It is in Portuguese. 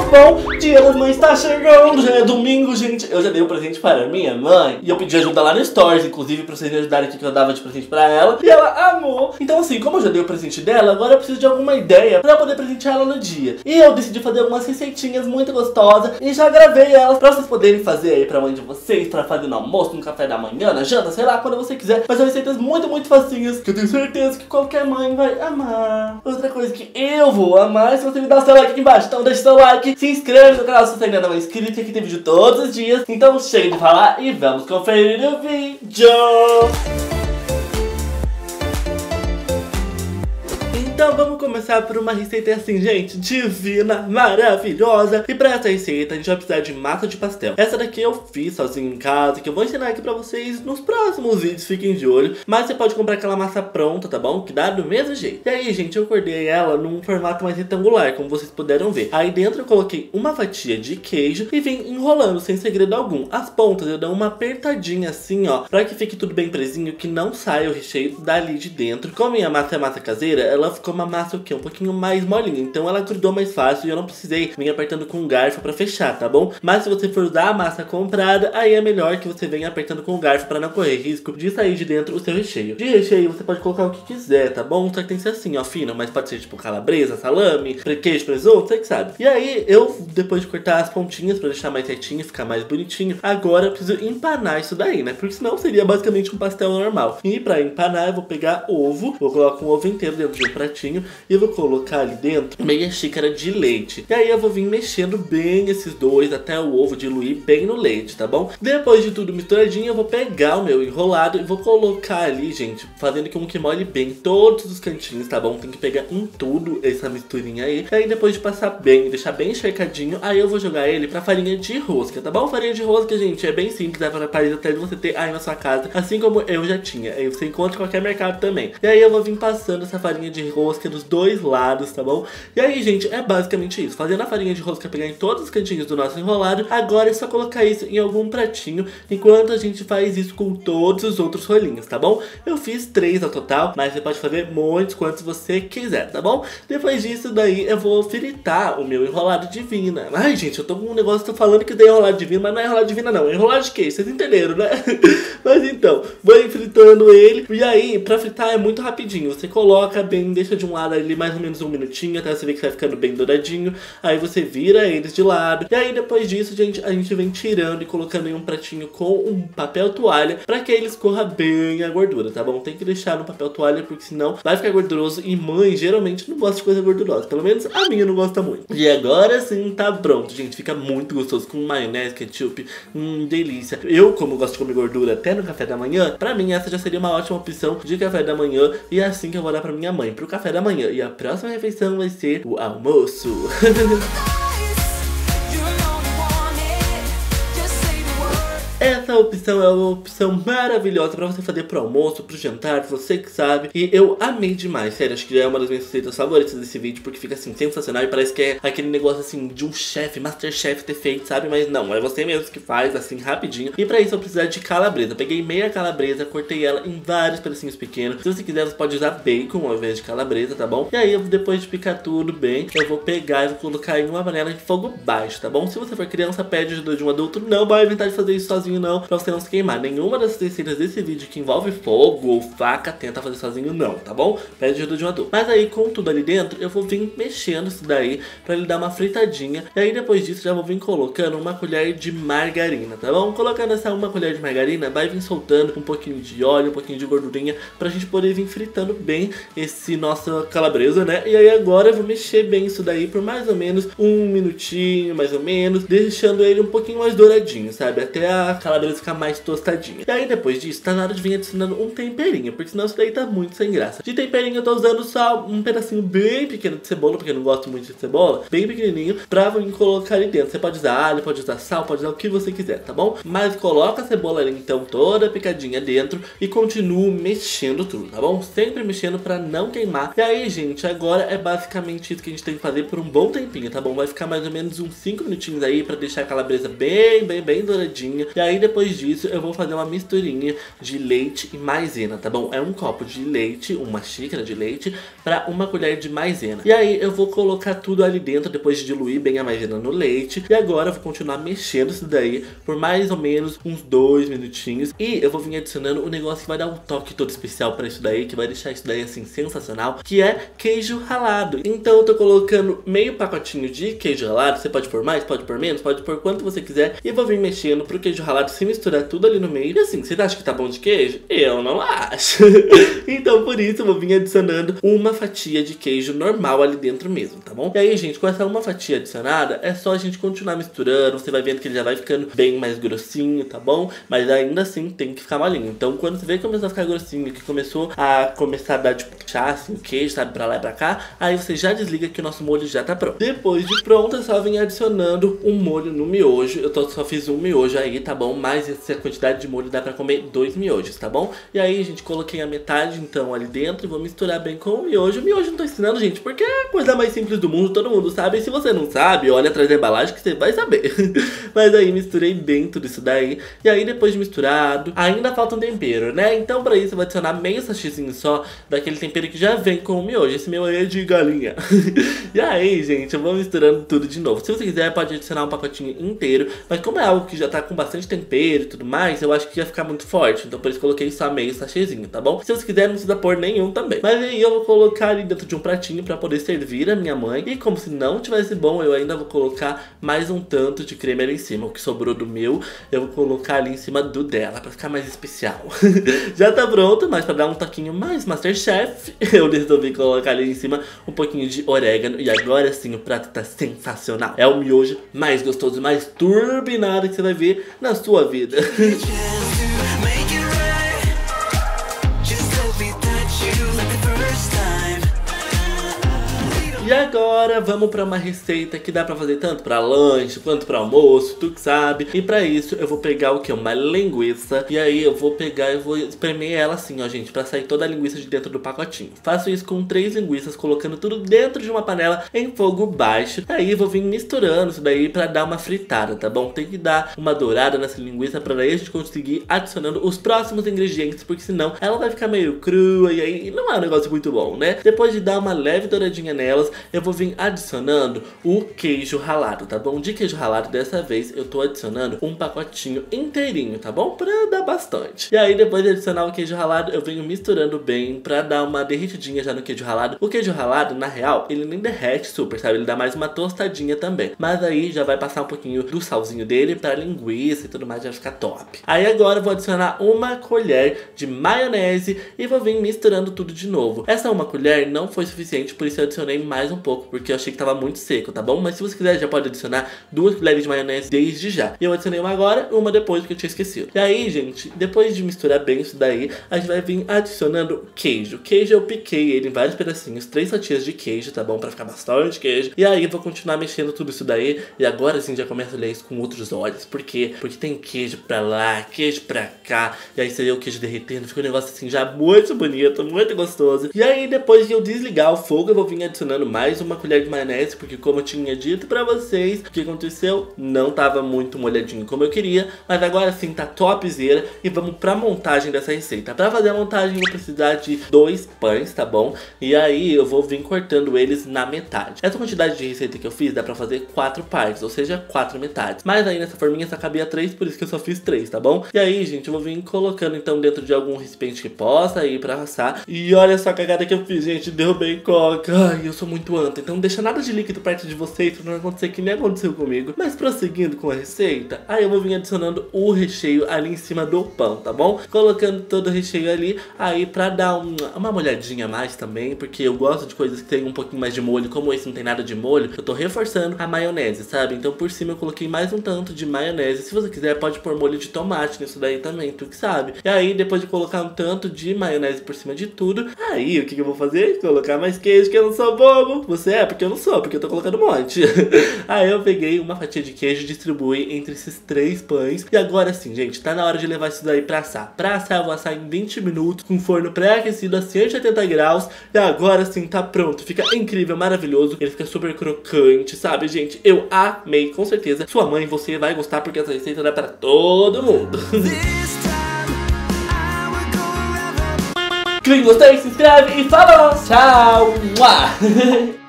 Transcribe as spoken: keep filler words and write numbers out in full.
bom? Dia das Mães tá chegando, já é domingo, gente. Eu já dei um presente para minha mãe e eu pedi ajuda lá no Stories, inclusive, pra vocês me ajudarem aqui que eu dava de presente pra ela. E ela amou. Então assim, como eu já dei o presente dela, agora eu preciso de alguma ideia pra eu poder presentear ela no dia. E eu decidi fazer algumas receitinhas muito gostosas e já gravei elas pra vocês poderem fazer aí pra mãe de vocês, pra fazer no almoço, no café da manhã, na janta, sei lá, quando você quiser. Mas são receitas muito, muito facinhas que eu tenho certeza que qualquer mãe vai amar. Outra coisa que eu vou amar é se você me dar o seu like aqui embaixo. Então deixa o seu like, se inscreve no canal se você ainda não é inscrito, que aqui tem vídeo todos os dias. Então chega de falar e vamos conferir o vídeo. Então vamos começar por uma receita assim, gente, divina, maravilhosa. E pra essa receita a gente vai precisar de massa de pastel. Essa daqui eu fiz sozinho em casa, que eu vou ensinar aqui pra vocês nos próximos vídeos, fiquem de olho. Mas você pode comprar aquela massa pronta, tá bom? Que dá do mesmo jeito. E aí, gente, eu cortei ela num formato mais retangular, como vocês puderam ver. Aí dentro eu coloquei uma fatia de queijo e vim enrolando sem segredo algum. As pontas eu dou uma apertadinha assim, ó, pra que fique tudo bem presinho, que não saia o recheio dali de dentro. Como a minha massa é massa caseira, ela ficou uma massa o quê? Um pouquinho mais molinha, então ela grudou mais fácil e eu não precisei vir apertando com um garfo pra fechar, tá bom? Mas se você for usar a massa comprada, aí é melhor que você venha apertando com o garfo pra não correr risco de sair de dentro o seu recheio. De recheio você pode colocar o que quiser, tá bom? Só que tem que ser assim, ó, fino, mas pode ser tipo calabresa, salame, queijo, presunto, você que sabe. E aí eu, depois de cortar as pontinhas pra deixar mais retinho, ficar mais bonitinho, agora eu preciso empanar isso daí, né? Porque senão seria basicamente um pastel normal. E pra empanar eu vou pegar ovo, vou colocar um ovo inteiro dentro de um pratinho e eu vou colocar ali dentro meia xícara de leite. E aí eu vou vir mexendo bem esses dois até o ovo diluir bem no leite, tá bom? Depois de tudo misturadinho, eu vou pegar o meu enrolado e vou colocar ali, gente, fazendo com que molhe bem todos os cantinhos, tá bom? Tem que pegar em tudo essa misturinha aí. E aí depois de passar bem, deixar bem encharcadinho, aí eu vou jogar ele pra farinha de rosca, tá bom? Farinha de rosca, gente, é bem simples, é para Paris até de você ter aí na sua casa, assim como eu já tinha. Aí você encontra em qualquer mercado também. E aí eu vou vir passando essa farinha de rosca dos dois lados, tá bom? E aí, gente, é basicamente isso. Fazendo a farinha de rosca pegar em todos os cantinhos do nosso enrolado, agora é só colocar isso em algum pratinho, enquanto a gente faz isso com todos os outros rolinhos, tá bom? Eu fiz três ao total, mas você pode fazer muitos quantos você quiser, tá bom? Depois disso daí, eu vou fritar o meu enrolado divina. Ai, gente, eu tô com um negócio, tô falando que dei enrolado divino, mas não é enrolado divina não, é enrolado de queijo, vocês entenderam, né? Mas então, vou ir fritando ele. E aí, pra fritar é muito rapidinho. Você coloca bem, deixa de um lado ali mais ou menos um minutinho, até você ver que vai ficando bem douradinho. Aí você vira eles de lado. E aí depois disso, gente, a gente vem tirando e colocando em um pratinho com um papel toalha, pra que ele escorra bem a gordura, tá bom? Tem que deixar no papel toalha, porque senão vai ficar gorduroso. E mãe geralmente não gosta de coisa gordurosa, pelo menos a minha não gosta muito. E agora sim tá pronto, gente. Fica muito gostoso com maionese, ketchup, hum, delícia. Eu, como gosto de comer gordura até no café da manhã, pra mim essa já seria uma ótima opção de café da manhã. E é assim que eu vou dar pra minha mãe, pro café da manhã. E a próxima refeição vai ser o almoço. Essa opção é uma opção maravilhosa pra você fazer pro almoço, pro jantar, você que sabe. E eu amei demais, sério, acho que já é uma das minhas receitas favoritas desse vídeo, porque fica assim, sensacional. E parece que é aquele negócio assim, de um chefe, Masterchef ter feito, sabe? Mas não, é você mesmo que faz, assim, rapidinho. E pra isso eu vou precisar de calabresa. Peguei meia calabresa, cortei ela em vários pedacinhos pequenos. Se você quiser, você pode usar bacon ao invés de calabresa, tá bom? E aí, eu, depois de picar tudo bem, eu vou pegar e vou colocar em uma panela de fogo baixo, tá bom? Se você for criança, pede ajuda de um adulto. Não vai inventar de fazer isso sozinho, não, pra você não se queimar. Nenhuma das receitas desse vídeo que envolve fogo ou faca tenta fazer sozinho, não, tá bom? Pede ajuda de um adulto. Mas aí, com tudo ali dentro, eu vou vir mexendo isso daí pra ele dar uma fritadinha. E aí, depois disso, já vou vir colocando uma colher de margarina, tá bom? Colocando essa uma colher de margarina, vai vir soltando um pouquinho de óleo, um pouquinho de gordurinha, pra gente poder vir fritando bem esse nossa calabresa, né? E aí, agora eu vou mexer bem isso daí por mais ou menos um minutinho, mais ou menos, deixando ele um pouquinho mais douradinho, sabe? Até a calabresa ficar mais tostadinha. E aí depois disso, tá na hora de vir adicionando um temperinho, porque senão isso daí tá muito sem graça. De temperinho eu tô usando só um pedacinho bem pequeno de cebola, porque eu não gosto muito de cebola, bem pequenininho, pra vir colocar ali dentro. Você pode usar alho, pode usar sal, pode usar o que você quiser, tá bom? Mas coloca a cebola ali então toda picadinha dentro e continuo mexendo tudo, tá bom? Sempre mexendo pra não queimar. E aí, gente, agora é basicamente isso que a gente tem que fazer por um bom tempinho, tá bom? Vai ficar mais ou menos uns cinco minutinhos aí pra deixar a calabresa bem, bem, bem douradinha. E aí aí depois disso eu vou fazer uma misturinha de leite e maisena, tá bom? É um copo de leite, uma xícara de leite para uma colher de maisena. E aí eu vou colocar tudo ali dentro depois de diluir bem a maisena no leite. E agora eu vou continuar mexendo isso daí por mais ou menos uns dois minutinhos. E eu vou vir adicionando um negócio que vai dar um toque todo especial para isso daí, que vai deixar isso daí assim sensacional, que é queijo ralado. Então eu tô colocando meio pacotinho de queijo ralado. Você pode pôr mais, pode pôr menos, pode pôr quanto você quiser. E vou vir mexendo pro queijo ralado se misturar tudo ali no meio. E assim, você acha que tá bom de queijo? Eu não acho. Então por isso eu vou vir adicionando uma fatia de queijo normal ali dentro mesmo, tá bom? E aí, gente, com essa uma fatia adicionada, é só a gente continuar misturando. Você vai vendo que ele já vai ficando bem mais grossinho, tá bom? Mas ainda assim tem que ficar molinho. Então quando você vê que começou a ficar grossinho, que começou a começar a dar tipo chá, assim, o queijo, sabe, pra lá e pra cá, aí você já desliga que o nosso molho já tá pronto. Depois de pronto, é só vir adicionando um molho no miojo. Eu tô, só fiz um miojo aí, tá bom? Mas essa quantidade de molho dá pra comer dois miojos, tá bom? E aí, gente, coloquei a metade então ali dentro e vou misturar bem com o miojo. O miojo não tô ensinando, gente, porque é a coisa mais simples do mundo, todo mundo sabe. E se você não sabe, olha atrás da embalagem que você vai saber. Mas aí misturei bem tudo isso daí. E aí depois de misturado, ainda falta um tempero, né? Então pra isso eu vou adicionar meio sachêzinho só daquele tempero que já vem com o miojo. Esse meu aí é de galinha. E aí, gente, eu vou misturando tudo de novo. Se você quiser, pode adicionar um pacotinho inteiro. Mas como é algo que já tá com bastante tempero e tudo mais, eu acho que ia ficar muito forte. Então por isso coloquei só meio sachêzinho, tá bom? Se você quiser, não precisa pôr nenhum também. Mas aí eu vou colocar ali dentro de um pratinho pra poder servir a minha mãe. E como se não tivesse bom, eu ainda vou colocar mais um tanto de creme ali em cima. O que sobrou do meu, eu vou colocar ali em cima do dela, pra ficar mais especial. Já tá pronto, mas pra dar um toquinho mais Masterchef, eu resolvi colocar ali em cima um pouquinho de orégano. E agora sim, o prato tá sensacional. É o miojo mais gostoso, mais turbinado que você vai ver na sua vida. E agora vamos pra uma receita que dá pra fazer tanto pra lanche quanto pra almoço, tu que sabe. E pra isso eu vou pegar o que? Uma linguiça. E aí eu vou pegar e vou espremer ela assim, ó, gente, pra sair toda a linguiça de dentro do pacotinho. Faço isso com três linguiças, colocando tudo dentro de uma panela em fogo baixo. Aí eu vou vir misturando isso daí pra dar uma fritada, tá bom? Tem que dar uma dourada nessa linguiça pra daí a gente conseguir adicionando os próximos ingredientes, porque senão ela vai ficar meio crua e aí não é um negócio muito bom, né? Depois de dar uma leve douradinha nelas, eu vou vir adicionando o queijo ralado, tá bom? De queijo ralado, dessa vez, eu tô adicionando um pacotinho inteirinho, tá bom? Pra dar bastante. E aí, depois de adicionar o queijo ralado, eu venho misturando bem pra dar uma derretidinha já no queijo ralado. O queijo ralado, na real, ele nem derrete super, sabe? Ele dá mais uma tostadinha também. Mas aí, já vai passar um pouquinho do salzinho dele pra linguiça e tudo mais, já vai ficar top. Aí agora, eu vou adicionar uma colher de maionese e vou vir misturando tudo de novo. Essa uma colher não foi suficiente, por isso eu adicionei mais um pouco, porque eu achei que tava muito seco, tá bom? Mas se você quiser, já pode adicionar duas colheres de maionese desde já. E eu adicionei uma agora e uma depois, porque eu tinha esquecido. E aí, gente, depois de misturar bem isso daí, a gente vai vir adicionando queijo. Queijo eu piquei ele em vários pedacinhos, três fatias de queijo, tá bom? Pra ficar bastante queijo. E aí eu vou continuar mexendo tudo isso daí. E agora sim, já começo a olhar isso com outros olhos. Por quê? Porque tem queijo pra lá, queijo pra cá. E aí você vê o queijo derretendo, fica um negócio assim já muito bonito, muito gostoso. E aí, depois de eu desligar o fogo, eu vou vir adicionando mais uma colher de maionese, porque como eu tinha dito pra vocês, o que aconteceu? Não tava muito molhadinho como eu queria, mas agora sim tá topzera. E vamos pra montagem dessa receita. Pra fazer a montagem eu vou precisar de dois pães, tá bom? E aí eu vou vir cortando eles na metade. Essa quantidade de receita que eu fiz dá pra fazer quatro partes, ou seja, quatro metades. Mas aí nessa forminha só cabia três, por isso que eu só fiz três, tá bom? E aí, gente, eu vou vir colocando então dentro de algum recipiente que possa ir pra assar. E olha só a cagada que eu fiz, gente, derrubei coca. Ai, eu sou muito anta, então não deixa nada de líquido perto de vocês pra não acontecer que nem aconteceu comigo. Mas prosseguindo com a receita, aí eu vou vir adicionando o recheio ali em cima do pão, tá bom? Colocando todo o recheio ali, aí pra dar um, uma molhadinha a mais também, porque eu gosto de coisas que tem um pouquinho mais de molho. Como esse não tem nada de molho, eu tô reforçando a maionese, sabe? Então por cima eu coloquei mais um tanto de maionese. Se você quiser, pode pôr molho de tomate nisso daí também, tu que sabe. E aí, depois de colocar um tanto de maionese por cima de tudo, aí o que, que eu vou fazer? Colocar mais queijo, que eu não sou bobo! como você é, porque eu não sou, porque eu tô colocando um monte. Aí eu peguei uma fatia de queijo e distribuí entre esses três pães. E agora sim, gente, tá na hora de levar isso daí pra assar. Pra assar eu vou assar em vinte minutos, com forno pré-aquecido a cento e oitenta graus. E agora sim, tá pronto. Fica incrível, maravilhoso. Ele fica super crocante, sabe, gente? Eu amei, com certeza. Sua mãe, você vai gostar, porque essa receita dá pra todo mundo. Quem gostou, se inscreve e falou! Tchau!